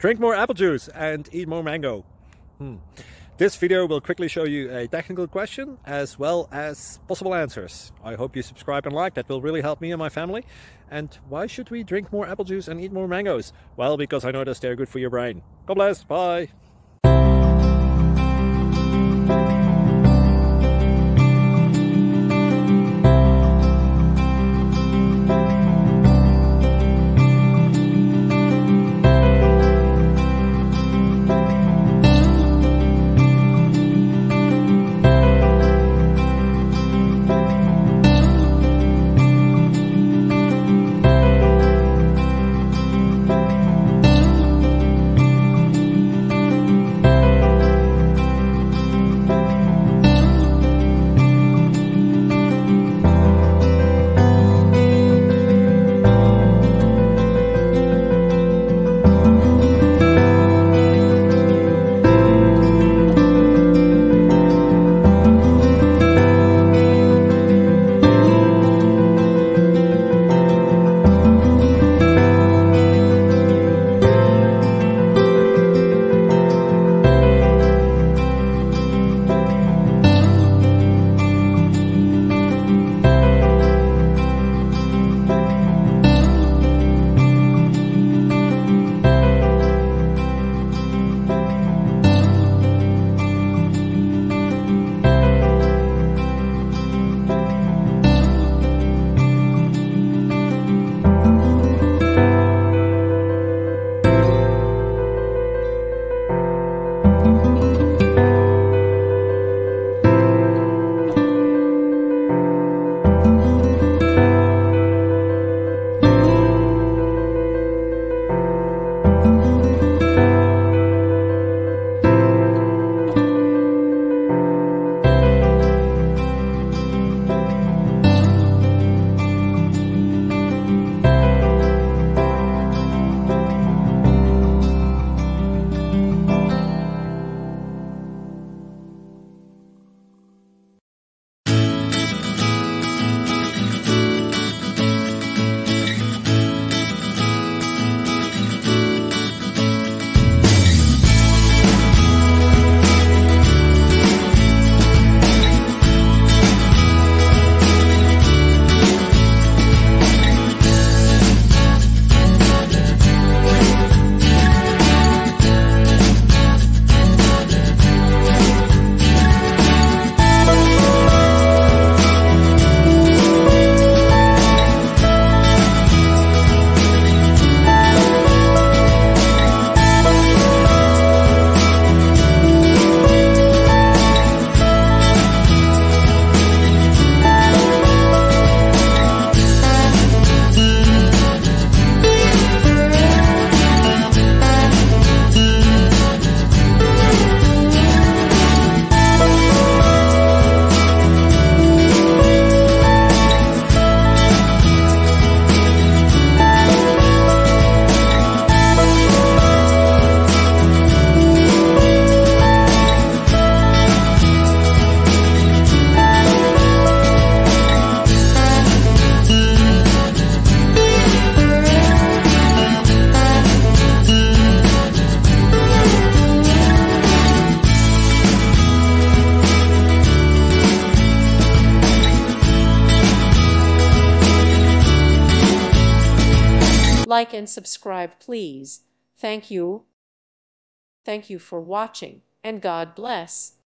Drink more apple juice and eat more mango. This video will quickly show you a technical question as well as possible answers. I hope you subscribe and like, that will really help me and my family. And why should we drink more apple juice and eat more mangoes? Well, because I noticed they're good for your brain. God bless, bye! Like and subscribe, please. Thank you. Thank you for watching, and God bless.